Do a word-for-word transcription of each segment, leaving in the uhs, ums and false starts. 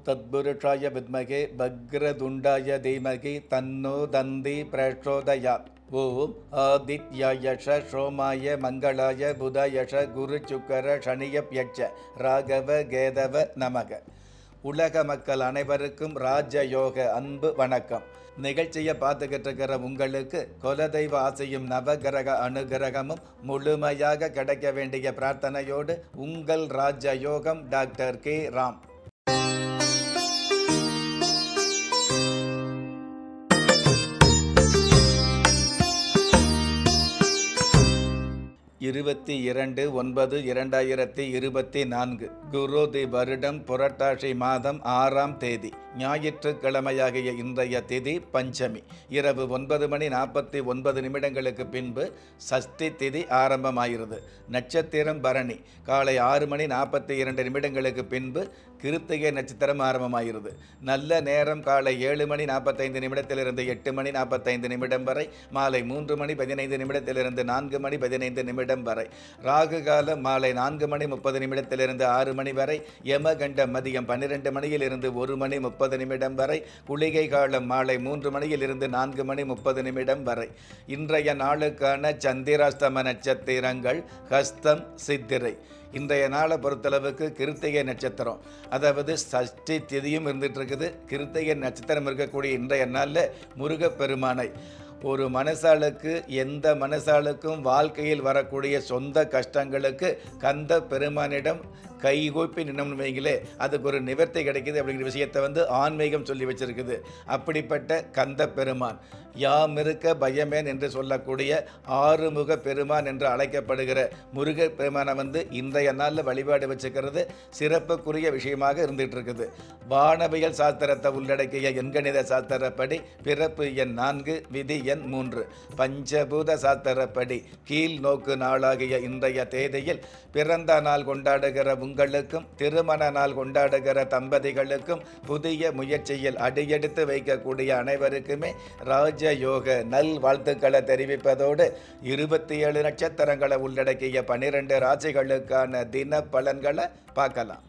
தத்புருஷாய வித்மகே பக்ரதுண்டாய தீமகி தன்னோ தந்தி பிரச்சோதயாத். ஓம் ஆதித்யாயஷ சோமாய மங்களாய புதாயஷ குரு சுக்கர சனியப்யட்ச ராகவ கேதவ நமக. உலக மக்கள் அனைவருக்கும் ராஜயோக அன்பு வணக்கம். நிகழ்ச்சியை பார்த்துக்கிட்டு இருக்கிற உங்களுக்கு குலதெய்வ ஆசையும் நவகிரக அனுகிரகமும் முழுமையாக கிடைக்க வேண்டிய பிரார்த்தனையோடு உங்கள் ராஜயோகம் டாக்டர் கே ராம். இருபத்தி இரண்டு ஒன்பது இரண்டாயிரத்தி இருபத்தி நான்கு குரோதி வருடம் புரட்டாசி மாதம் ஆறாம் தேதி ஞாயிற்றுக்கிழமையாகிய இன்றைய திதி பஞ்சமி. இரவு ஒன்பது மணி நாற்பத்தி ஒன்பது நிமிடங்களுக்கு பின்பு சஷ்டி திதி ஆரம்பமாகிறது. நட்சத்திரம் பரணி. காலை ஆறு மணி நாற்பத்தி இரண்டு நிமிடங்களுக்கு பின்பு கிருத்திகை நட்சத்திரம் ஆரம்பமாகிறது. நல்ல நேரம் காலை ஏழு மணி நாற்பத்தைந்து நிமிடத்திலிருந்து எட்டு மணி நாற்பத்தைந்து நிமிடம் வரை, மாலை மூன்று மணி பதினைந்து நிமிடத்திலிருந்து நான்கு மணி பதினைந்து நிமிடம் வரை. ராகு காலம் மாலை நான்கு மணி முப்பது நிமிடத்திலிருந்து ஆறு மணி வரை. யமகண்ட மதியம் பன்னிரெண்டு மணியில் இருந்து ஒரு மணி முப்பது நிமிடம் வரை. குளிகை காலம் மாலை மூன்று மணியில் இருந்து நான்கு மணி முப்பது நிமிடம் வரை. இன்றைய நாளுக்கான சந்திராஷ்டம நட்சத்திரங்கள் ஹஸ்தம், சித்திரை. இன்றைய நாளை பொறுத்தளவுக்கு கிருத்திகை நட்சத்திரம், அதாவது சஷ்டி திதியும் இருந்துட்டு இருக்குது. கிருத்திகை நட்சத்திரம் இருக்கக்கூடிய இன்றைய நாளில் முருகப்பெருமானை ஒரு மனசாளுக்கு, எந்த மனசாளுக்கும் வாழ்க்கையில் வரக்கூடிய சொந்த கஷ்டங்களுக்கு கந்த பெருமானிடம் கைகூப்பி நின்னோம்னு வைங்களே, அதுக்கு ஒரு நிவர்த்தி கிடைக்குது அப்படிங்கிற விஷயத்தை வந்து ஆன்மீகம் சொல்லி வச்சிருக்குது. அப்படிப்பட்ட கந்த பெருமான், யாம் இருக்க பயமேன் என்று சொல்லக்கூடிய ஆறுமுக பெருமான் என்று அழைக்கப்படுகிற முருக பெருமானை வந்து இன்றைய நாளில் வழிபாடு வச்சுக்கிறது சிறப்புக்குரிய விஷயமாக இருந்துகிட்டு இருக்குது. வானவியல் சாஸ்திரத்தை உள்ளடக்கிய எண்கணித சாஸ்திரப்படி பிறப்பு எண் நான்கு, விதி எண் மூன்று. பஞ்சபூத சாஸ்திரப்படி கீழ் நோக்கு நாளாகிய இன்றைய தேதியில் பிறந்த நாள் கொண்டாடுகிற உங்களுக்கும் திருமண நாள் கொண்டாடுகிற தம்பதிகளுக்கும் புதிய முயற்சியில் அடியெடுத்து வைக்கக்கூடிய அனைவருக்குமே ராஜயோக நல் வாழ்த்துக்களை தெரிவிப்பதோடு இருபத்தி ஏழு நட்சத்திரங்களை உள்ளடக்கிய பனிரெண்டு ராசிகளுக்கான தின பலன்களை பார்க்கலாம்.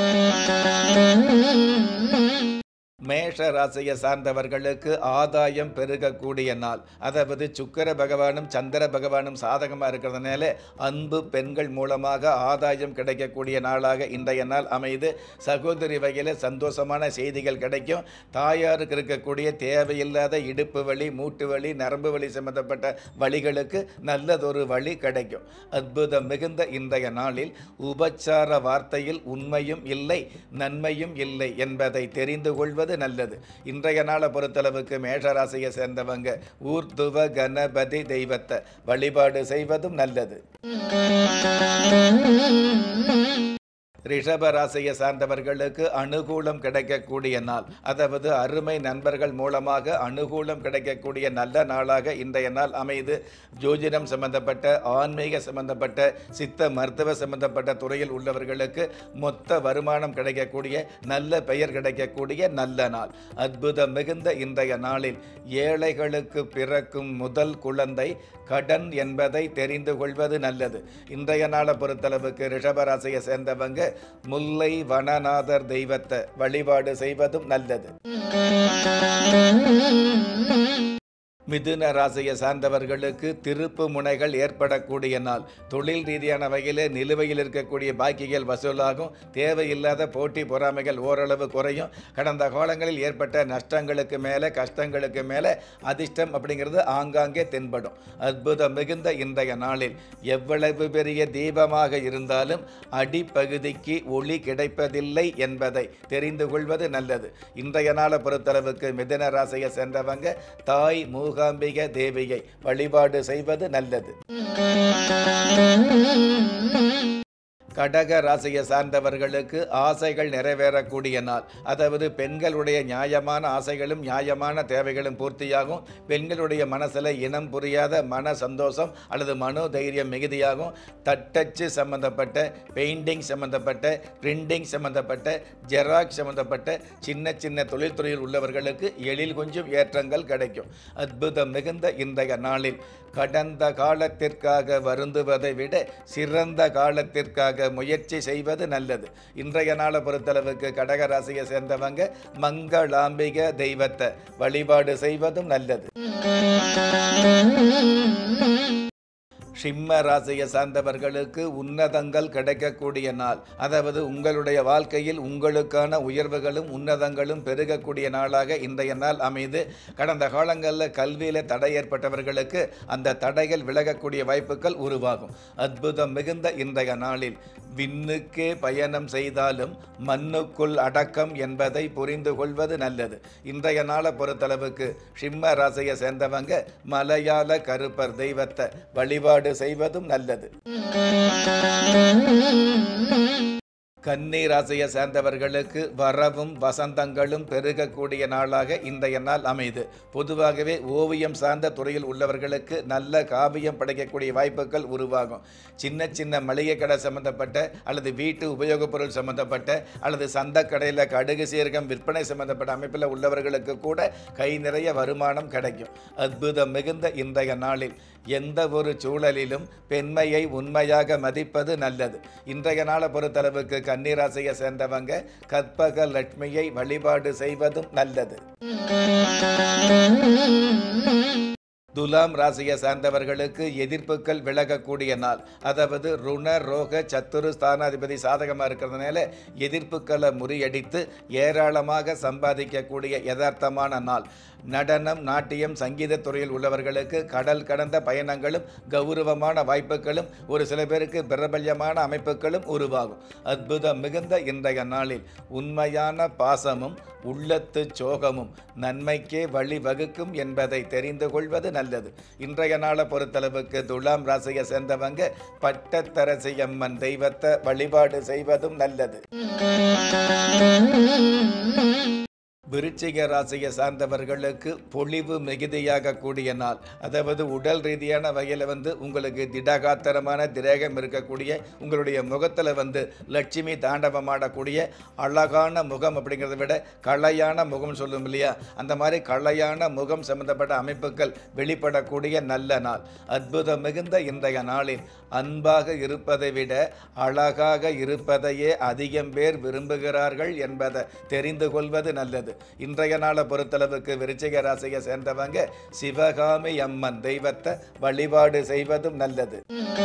மேஷ ராசியை சார்ந்தவர்களுக்கு ஆதாயம் பெருகக்கூடிய நாள். அதாவது சுக்கிர பகவானும் சந்திர பகவானும் சாதகமாக இருக்கிறதுனால அன்பு பெண்கள் மூலமாக ஆதாயம் கிடைக்கக்கூடிய நாளாக இன்றைய நாள் அமைது. சகோதரி வகையில் சந்தோஷமான செய்திகள் கிடைக்கும். தாயாருக்கு இருக்கக்கூடிய தேவையில்லாத இடுப்பு வலி, மூட்டு வலி, நரம்பு வலி சம்பந்தப்பட்ட வழிகளுக்கு நல்லதொரு வழி கிடைக்கும். அற்புதம் மிகுந்த இன்றைய நாளில் உபச்சார வார்த்தையில் உண்மையும் இல்லை, நன்மையும் இல்லை என்பதை தெரிந்து கொள்வது நல்லது. இன்றைய நாளை பொறுத்தளவுக்கு மேஷராசியை சேர்ந்தவங்க ஊர்துவ கணபதி தெய்வத்தை வழிபாடு செய்வதும் நல்லது. ரிஷப ராசியை சார்ந்தவர்களுக்கு அனுகூலம் கிடைக்கக்கூடிய நாள். அதாவது அருமை நண்பர்கள் மூலமாக அனுகூலம் கிடைக்கக்கூடிய நல்ல நாளாக இன்றைய நாள் அமைது. ஜோதிடம் சம்பந்தப்பட்ட, ஆன்மீக சம்பந்தப்பட்ட, சித்த மருத்துவ சம்பந்தப்பட்ட துறையில் உள்ளவர்களுக்கு மொத்த வருமானம் கிடைக்கக்கூடிய, நல்ல பெயர் கிடைக்கக்கூடிய நல்ல நாள். அற்புதம் மிகுந்த இன்றைய நாளில் ஏழைகளுக்கு பிறக்கும் முதல் குழந்தை கடன் என்பதை தெரிந்து கொள்வது நல்லது. இன்றைய நாளை பொறுத்தளவுக்கு ரிஷபராசியை சேர்ந்தவங்க முல்லை வனநாதர் தெய்வத்தை வழிபாடு செய்வதும் நல்லது. மிதுன ராசியை சார்ந்தவர்களுக்கு திருப்பு முனைகள் ஏற்படக்கூடிய நாள். தொழில் ரீதியான வகையில் நிலுவையில் இருக்கக்கூடிய பாக்கிகள் வசூலாகும். தேவையில்லாத போட்டி பொறாமைகள் ஓரளவு குறையும். கடந்த காலங்களில் ஏற்பட்ட நஷ்டங்களுக்கு மேலே, கஷ்டங்களுக்கு மேலே அதிர்ஷ்டம் அப்படிங்கிறது ஆங்காங்கே தென்படும். அற்புதம் மிகுந்த இன்றைய நாளில் எவ்வளவு பெரிய தீபமாக இருந்தாலும் அடிப்பகுதிக்கு ஒளி கிடைப்பதில்லை என்பதை தெரிந்து கொள்வது நல்லது. இன்றைய நாளை பொறுத்தளவுக்கு மிதுன ராசியை சேர்ந்தவங்க தாய் மூ மூகாம்பிகை தேவியை வழிபாடு செய்வது நல்லது. கடக ராசியை சார்ந்தவர்களுக்கு ஆசைகள் நிறைவேறக்கூடிய நாள். அதாவது பெண்களுடைய நியாயமான ஆசைகளும் நியாயமான தேவைகளும் பூர்த்தியாகும். பெண்களுடைய மனசில் இனம் புரியாத மன சந்தோஷம் அல்லது மனோ தைரியம் மிகுதியாகும். தட்டச்சு சம்பந்தப்பட்ட, பெயிண்டிங் சம்பந்தப்பட்ட, பிரிண்டிங் சம்பந்தப்பட்ட, ஜெராக்ஸ் சம்பந்தப்பட்ட சின்ன சின்ன தொழில்துறையில் உள்ளவர்களுக்கு எழில் கொஞ்சம் ஏற்றங்கள் கிடைக்கும். அற்புதம் மிகுந்த இன்றைய நாளில் கடந்த காலத்திற்காக வருந்துவதை விட சிறந்த காலத்திற்காக வாங்க முயற்சி செய்வது நல்லது. இன்றைய நாளை பொறுத்தளவுக்கு கடக ராசியை சேர்ந்தவங்க மங்களாம்பிக தெய்வத்தை வழிபாடு செய்வதும் நல்லது. சிம்ம ராசியை சார்ந்தவர்களுக்கு உன்னதங்கள் கிடைக்கக்கூடிய நாள். அதாவது உங்களுடைய வாழ்க்கையில் உங்களுக்கான உயர்வுகளும் உன்னதங்களும் பெருகக்கூடிய நாளாக இன்றைய நாள் அமைது. கடந்த காலங்களில் கல்வியில் தடை ஏற்பட்டவர்களுக்கு அந்த தடைகள் விலகக்கூடிய வாய்ப்புகள் உருவாகும். அற்புதம் மிகுந்த இன்றைய நாளில் விண்ணுக்கே பயணம் செய்தாலும் மண்ணுக்குள் அடக்கம் என்பதை புரிந்து கொள்வது நல்லது. இன்றைய நாளை பொறுத்தளவுக்கு சிம்ம ராசியை சேர்ந்தவங்க மலையாள கருப்பர் தெய்வத்தை வழிபாடு செய்வதும் நல்லது. கன்னி ராசியை சேர்ந்தவர்களுக்கு வரவும் வசந்தங்களும் பெருகக்கூடிய நாளாக இன்றைய நாள் அமைது. பொதுவாகவே ஓவியம் சார்ந்த துறையில் உள்ளவர்களுக்கு நல்ல காவியம் படைக்கக்கூடிய வாய்ப்புகள் உருவாகும். சின்ன சின்ன மளிகை கடை சம்பந்தப்பட்ட அல்லது வீட்டு உபயோகப் பொருள் சம்பந்தப்பட்ட அல்லது சந்த கடையில் கடுகு சீரகம் விற்பனை சம்பந்தப்பட்ட அமைப்பில் உள்ளவர்களுக்கு கூட கை நிறைய வருமானம் கிடைக்கும். அற்புதம் மிகுந்த இன்றைய நாளில் எந்த ஒரு சூழலிலும் பெண்மையை உண்மையாக மதிப்பது நல்லது. இன்றைய நாளை பொறுத்தளவுக்கு கன்னிராசியை சேர்ந்தவங்க கற்பக லட்சுமியை வழிபாடு செய்வதும் நல்லது. துலாம் ராசியை சார்ந்தவர்களுக்கு எதிர்ப்புகள் விலகக்கூடிய நாள். அதாவது ருண ரோக சத்துரு ஸ்தானாதிபதி சாதகமாக இருக்கிறதுனால எதிர்ப்புகளை முறியடித்து ஏராளமாக சம்பாதிக்கக்கூடிய யதார்த்தமான நாள். நடனம் நாட்டியம் சங்கீத துறையில் உள்ளவர்களுக்கு கடல் கடந்த பயணங்களும் கௌரவமான வாய்ப்புகளும் ஒரு சில பேருக்கு பிரபல்யமான அமைப்புகளும் உருவாகும். அற்புதம் மிகுந்த இன்றைய நாளில் உண்மையான பாசமும் உள்ளத்து சோகமும் நன்மைக்கே வழிவகுக்கும் என்பதை தெரிந்து கொள்வது நல்லது. இன்றைய நாளை பொறுத்தளவுக்கு துலாம் ராசியை சேர்ந்தவங்க பட்டத்தரசி அம்மன் தெய்வத்தை வழிபாடு செய்வதும் நல்லது. விருச்சிக ராசியை சார்ந்தவர்களுக்கு பொலிவு மிகுதியாக கூடிய நாள். அதாவது உடல் ரீதியான வகையில் வந்து உங்களுக்கு திடகாத்திரமான திரேகம் இருக்கக்கூடிய உங்களுடைய முகத்தில் வந்து லட்சுமி தாண்டவமாடக்கூடிய அழகான முகம் அப்படிங்கிறத விட கலையான முகம் சொல்லும் இல்லையா, அந்த மாதிரி கலையான முகம் சம்பந்தப்பட்ட அமைப்புகள் வெளிப்படக்கூடிய நல்ல நாள். அற்புதம் மிகுந்த இன்றைய நாளில் அன்பாக இருப்பதை விட அழகாக இருப்பதையே அதிகம் பேர் விரும்புகிறார்கள் என்பதை தெரிந்து கொள்வது நல்லது. இன்றைய நாளை பொறுத்தளவுக்கு விருச்சிக ராசியை சேர்ந்தவங்க சிவகாமி அம்மன் தெய்வத்தை வழிபாடு செய்வதும் நல்லது.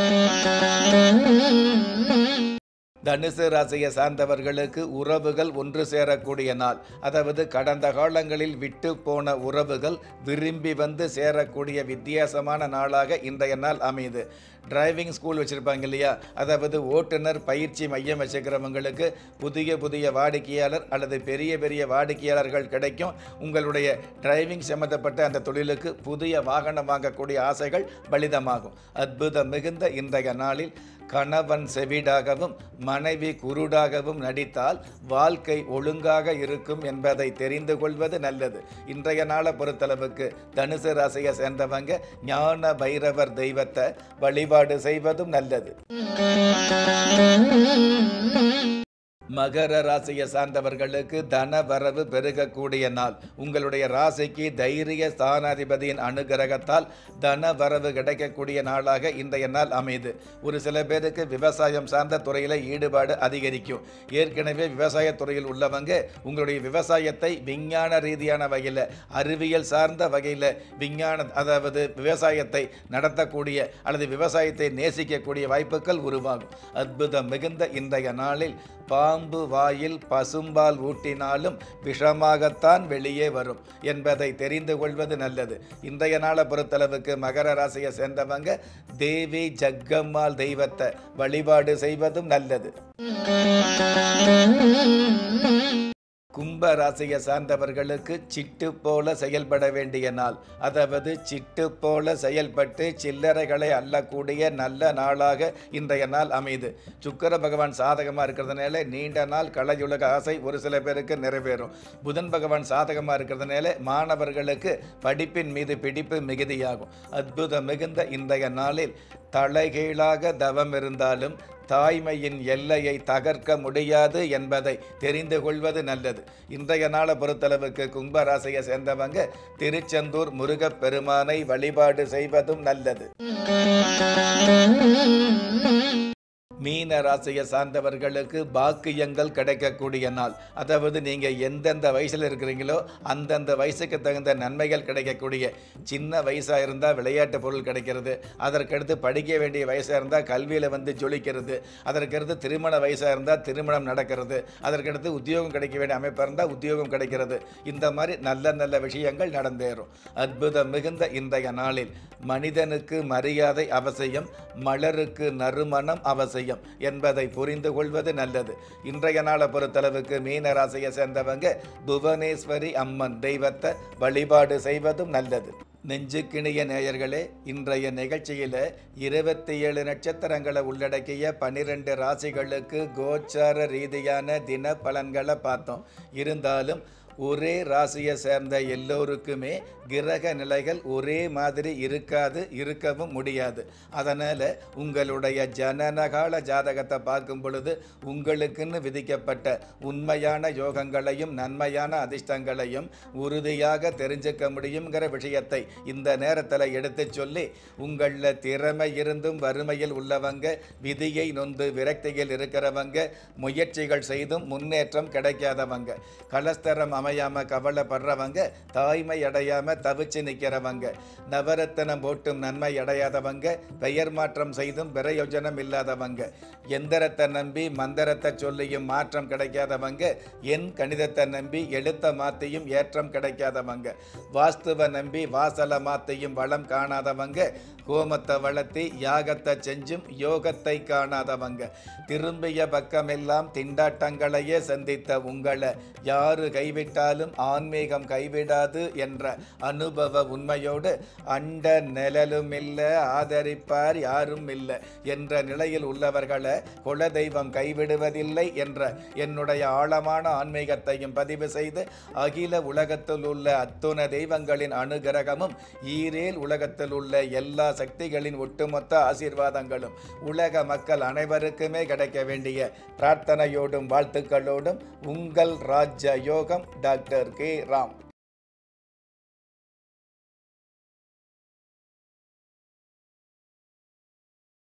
தனுசு ராசியை சார்ந்தவர்களுக்கு உறவுகள் ஒன்று சேரக்கூடிய நாள். அதாவது கடந்த காலங்களில் விட்டு போன உறவுகள் விரும்பி வந்து சேரக்கூடிய வித்தியாசமான நாளாக இன்றைய நாள் அமையுது. டிரைவிங் ஸ்கூல் வச்சுருப்பாங்க இல்லையா, அதாவது ஓட்டுநர் பயிற்சி மையம் வச்சுக்கிறவங்களுக்கு புதிய புதிய வாடிக்கையாளர் அல்லது பெரிய பெரிய வாடிக்கையாளர்கள் கிடைக்கும். உங்களுடைய டிரைவிங் சம்பந்தப்பட்ட அந்த தொழிலுக்கு புதிய வாகனம் வாங்கக்கூடிய ஆசைகள் பலிதமாகும். அற்புதம் மிகுந்த இன்றைய நாளில் கணவன் செவிடாகவும் மனைவி குருடாகவும் நடித்தால் வாழ்க்கை ஒழுங்காக இருக்கும் என்பதை தெரிந்து கொள்வது நல்லது. இன்றைய நாளை பொறுத்தளவுக்கு தனுசு ராசியை சேர்ந்தவங்க ஞான பைரவர் தெய்வத்தை வழிபாடு செய்வதும் நல்லது. மகர ராசியை சார்ந்தவர்களுக்கு தன வரவு பெருகக்கூடிய நாள். உங்களுடைய ராசிக்கு தைரிய ஸ்தானாதிபதியின் அனுகிரகத்தால் தன வரவு கிடைக்கக்கூடிய நாளாக இன்றைய நாள் அமைது. ஒரு சில பேருக்கு விவசாயம் சார்ந்த துறையில் ஈடுபாடு அதிகரிக்கும். ஏற்கனவே விவசாய துறையில் உள்ளவங்க உங்களுடைய விவசாயத்தை விஞ்ஞான ரீதியான வகையில் அறிவியல் சார்ந்த வகையில் விஞ்ஞான அதாவது விவசாயத்தை நடத்தக்கூடிய அல்லது விவசாயத்தை நேசிக்கக்கூடிய வாய்ப்புகள் உருவாகும். அற்புதம் மிகுந்த இன்றைய நாளில் பாம்பு வாயில் பசும்பால் ஊட்டினாலும் விஷமாகத்தான் வெளியே வரும் என்பதை தெரிந்து கொள்வது நல்லது. இன்றைய நாளை பொறுத்தளவுக்கு மகர ராசியை சேர்ந்தவங்க தேவி ஜக்கம்மாள் தெய்வத்தை வழிபாடு செய்வதும் நல்லது. கும்ப ராசியை சார்ந்தவர்களுக்கு சிட்டு போல செயல்பட வேண்டிய நாள். அதாவது சிட்டு போல செயல்பட்டு சில்லறைகளை அள்ளக்கூடிய நல்ல நாளாக இன்றைய நாள் அமைது. சுக்கிர பகவான் சாதகமாக இருக்கிறதுனால நீண்ட நாள் கலையுலக ஆசை ஒரு சில பேருக்கு நிறைவேறும். புதன் பகவான் சாதகமாக இருக்கிறதுனால மாணவர்களுக்கு படிப்பின் மீது பிடிப்பு மிகுதியாகும். அற்புதம் மிகுந்த இன்றைய நாளில் தலைகீழாக தவம் இருந்தாலும் தாய்மையின் எல்லையை தகர்க்க முடியாது என்பதை தெரிந்து கொள்வது நல்லது. இன்றைய நாளை பொறுத்தளவுக்கு கும்பராசியை சேர்ந்தவங்க திருச்செந்தூர் முருகப் பெருமானை வழிபாடு செய்வதும் நல்லது. மீன ராசியை சார்ந்தவர்களுக்கு பாக்கியங்கள் கிடைக்கக்கூடிய நாள். அதாவது நீங்கள் எந்தெந்த வயசில் இருக்கிறீங்களோ அந்தந்த வயசுக்கு தகுந்த நன்மைகள் கிடைக்கக்கூடிய, சின்ன வயசாக இருந்தால் விளையாட்டு பொருள் கிடைக்கிறது, அதற்கடுத்து படிக்க வேண்டிய வயசாக இருந்தால் கல்வியில் வந்து ஜொலிக்கிறது, அதற்கடுத்து திருமண வயசாக இருந்தால் திருமணம் நடக்கிறது, அதற்கடுத்து உத்தியோகம் கிடைக்க வேண்டிய அமைப்பாக இருந்தால் உத்தியோகம் கிடைக்கிறது. இந்த மாதிரி நல்ல நல்ல விஷயங்கள் நடந்தேறும். அற்புதம் மிகுந்த இன்றைய நாளில் மனிதனுக்கு மரியாதை அவசியம், மலருக்கு நறுமணம் அவசியம் என்பதை புரிந்து கொள்வது நல்லது. இன்றைய நாளை பொறுத்தளவுக்கு மீன ராசியை சேர்ந்தவங்க புவனேஸ்வரி அம்மன் தெய்வத்தை வழிபாடு செய்வதும் நல்லது. நெஞ்சுக்கிணிய நேயர்களே, இன்றைய நிகழ்ச்சியில் இருபத்தி ஏழு நட்சத்திரங்களை உள்ளடக்கிய பன்னிரெண்டு ராசிகளுக்கு கோச்சார ரீதியான தின பலன்களை பார்த்தோம். இருந்தாலும் ஒரே ராசியை சேர்ந்த எல்லோருக்குமே கிரக நிலைகள் ஒரே மாதிரி இருக்காது, இருக்கவும் முடியாது. அதனால் உங்களுடைய ஜனனகால ஜாதகத்தை பார்க்கும் பொழுது உங்களுக்குன்னு விதிக்கப்பட்ட உண்மையான யோகங்களையும் நன்மையான அதிர்ஷ்டங்களையும் உறுதியாக தெரிஞ்சுக்க முடியுங்கிற விஷயத்தை இந்த நேரத்தில் எடுத்து சொல்லி, உங்களில் திறமை இருந்தும் வறுமையில் உள்ளவங்க, விதியை நொந்து விரக்தியில் இருக்கிறவங்க, முயற்சிகள் செய்தும் முன்னேற்றம் கிடைக்காதவங்க, கலஸ்தரம் அமையாம கவலைப்படுறவங்க, தாய்மை அடையாம தவிச்சு நிற்கிறவங்க, நவரத்தனம் போட்டும் நன்மை அடையாதவங்க, பெயர் மாற்றம் செய்தும் பிரயோஜனம் இல்லாதவங்க, எந்திரத்தை நம்பி மந்திரத்தை சொல்லியும் மாற்றம் கிடைக்காதவங்க, என் கணிதத்தை நம்பி எழுத்த மாத்தியும் ஏற்றம் கிடைக்காதவங்க, வாஸ்துவை நம்பி வாசலை மாத்தியும் வளம் காணாதவங்க, ஹோமத்தை வளர்த்தி யாகத்தை செஞ்சும் யோகத்தை காணாதவங்க, திரும்பிய பக்கமெல்லாம் திண்டாட்டங்களையே சந்தித்த உங்களை யாரு கைவிட்டாலும் ஆன்மீகம் கைவிடாது என்ற அனுபவ உண்மையோடு அண்ட நிழலும் இல்லை, ஆதரிப்பார் யாரும் இல்லை என்ற நிலையில் உள்ளவர்களை குலதெய்வம் கைவிடுவதில்லை என்ற என்னுடைய ஆழமான ஆன்மீகத்தையும் பதிவு செய்து, அகில உலகத்தில் உள்ள அத்துண தெய்வங்களின் அனுகிரகமும் ஈரேல் உலகத்தில் உள்ள எல்லா சக்திகளின் ஒட்டுமொத்த ஆசீர்வாதங்களும் உலக மக்கள் அனைவருக்குமே கிடைக்க வேண்டிய பிரார்த்தனையோடும் வாழ்த்துக்களோடும் உங்கள் ராஜ யோகம் டாக்டர் கே ராம்.